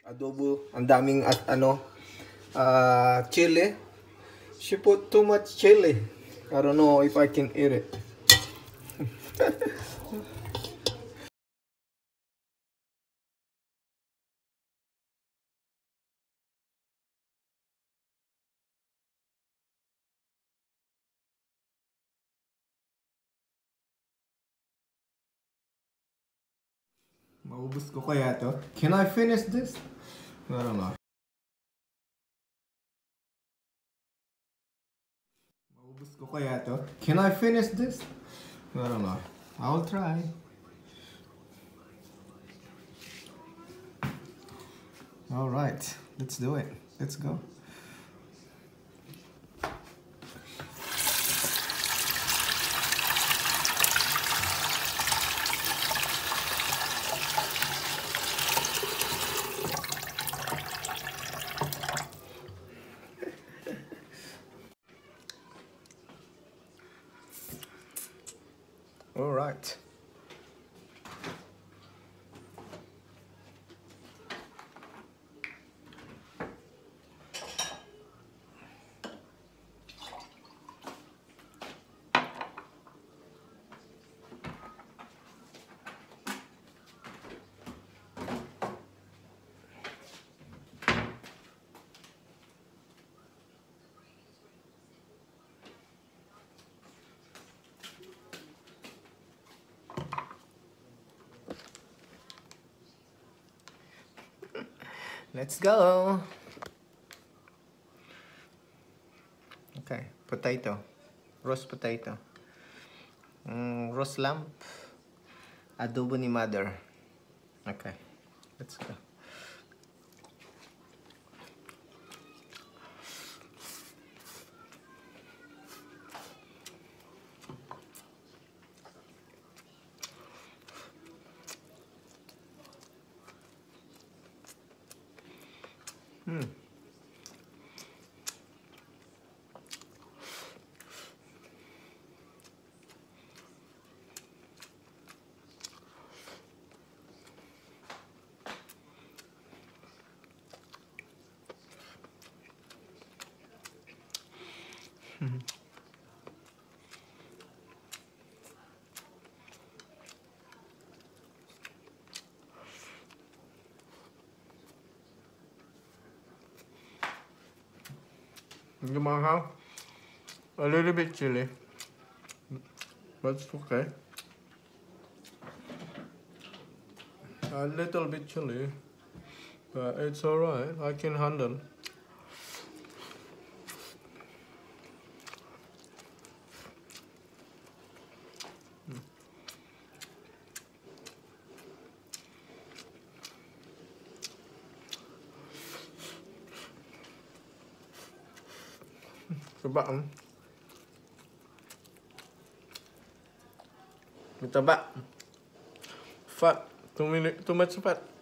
Adobo, ang daming chili. She put too much chili. I don't know if I can eat it. Maubos ko kaya to? Can I finish this? I don't know. Maubos ko kaya to? Can I finish this? I don't know. I'll try. All right, let's do it. Let's go. All right. Let's go. Okay, potato. Roast potato. Roast lamb. Adobo ni mother. Okay, let's go. You want how? A little bit chili. That's okay. A little bit chili. But it's alright. I can handle. Coba Kita bak. Fat. Too much fat.